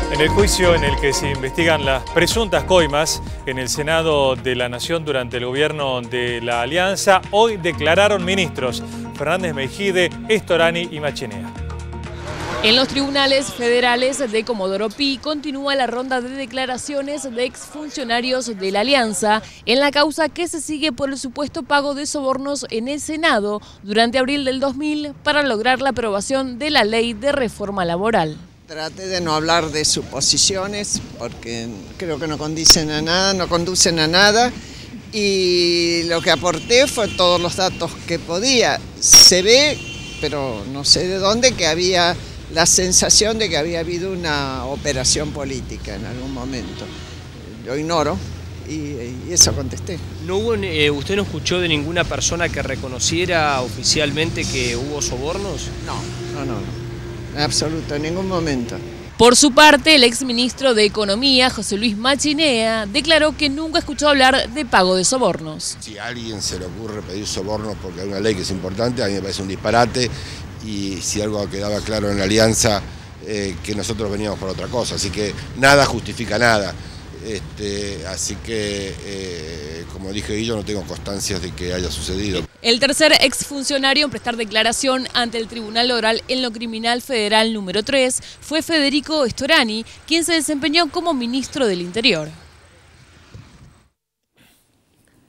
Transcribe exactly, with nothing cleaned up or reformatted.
En el juicio en el que se investigan las presuntas coimas en el Senado de la Nación durante el gobierno de la Alianza, hoy declararon ministros Fernández Meijide, Storani y Machinea. En los tribunales federales de Comodoro Pi continúa la ronda de declaraciones de exfuncionarios de la Alianza en la causa que se sigue por el supuesto pago de sobornos en el Senado durante abril del dos mil para lograr la aprobación de la ley de reforma laboral. Traté de no hablar de suposiciones porque creo que no conducen a nada, no conducen a nada y lo que aporté fue todos los datos que podía. Se ve, pero no sé de dónde, que había la sensación de que había habido una operación política en algún momento. Lo ignoro y, y eso contesté. ¿No hubo, eh, ¿Usted no escuchó de ninguna persona que reconociera oficialmente que hubo sobornos? No, no, no, no. En absoluto, en ningún momento. Por su parte, el exministro de Economía, José Luis Machinea, declaró que nunca escuchó hablar de pago de sobornos. Si a alguien se le ocurre pedir sobornos porque hay una ley que es importante, a mí me parece un disparate, y si algo quedaba claro en la Alianza, eh, que nosotros veníamos por otra cosa, así que nada justifica nada. Este, así que, eh, como dije yo, no tengo constancias de que haya sucedido. El tercer exfuncionario en prestar declaración ante el Tribunal Oral en lo Criminal Federal número tres fue Federico Storani, quien se desempeñó como ministro del Interior.